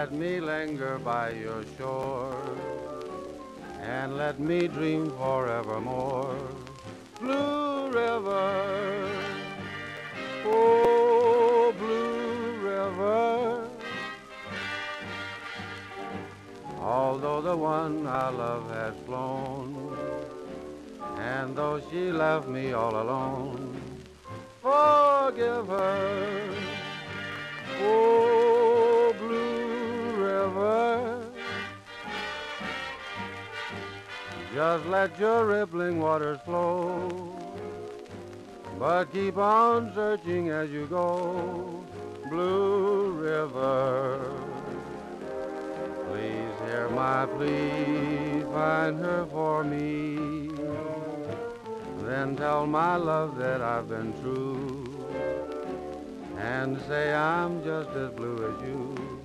Let me linger by your shore and let me dream forevermore. Blue River, oh, Blue River. Although the one I love has flown, and though she left me all alone, forgive her, oh, Blue River. Just let your rippling waters flow, but keep on searching as you go, Blue River. Please hear my plea, find her for me, then tell my love that I've been true, and say I'm just as blue as you.